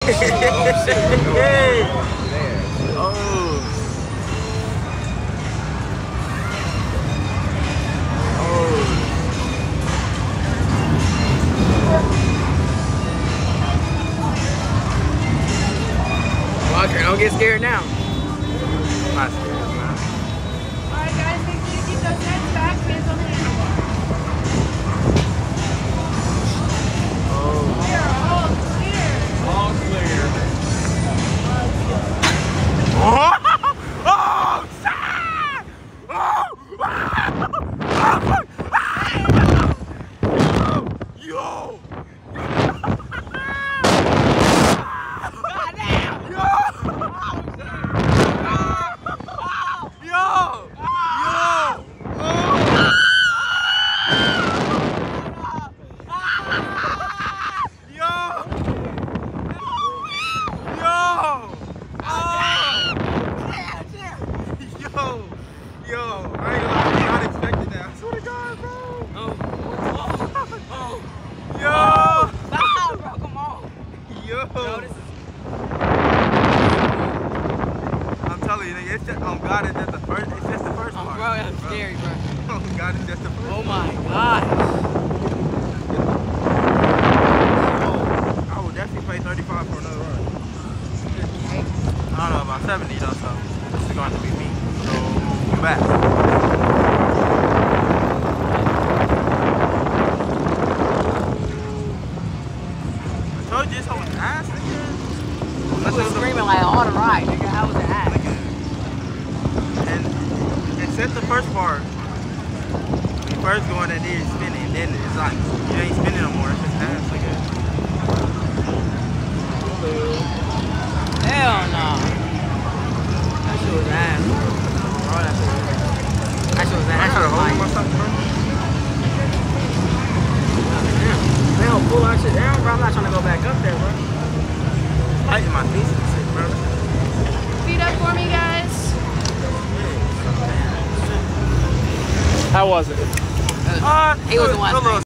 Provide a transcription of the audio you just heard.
Hey. Oh. Walker, don't get scared now. I'm not scared. Alright guys, make sure you keep those heads back, hands on the hands. Clear, all clear. Oh! Oh! Shit! Oh! Yo! Yo, I ain't not expecting that. I swear to God, bro. Yo. Stop, bro, come on. Yo. This is... I'm telling you, nigga, it's just, oh God, it's just the first, it's just the first part. Bro, I'm scary, bro. Oh God, it's just the first Oh part. my gosh. I will definitely pay 35 for another run. I don't know, about 70 though, so this is going to be me. So, I'm back. I told you this whole ass, nigga. I was screaming like all the ride, nigga. How was the ass? And except the first part, when you first go in that you're spinning, and then it's like, you ain't spinning no more, it's just ass, nigga. Hell no. That shit was ass. Oh, that shit was ass. That shit was ass. I That shit gotta was hold like... myself, bro. They don't pull our shit down, bro. I'm not trying to go back up there, bro. Tighten my feet and shit, bro. Feet up for me, guys. How was it? He was the one.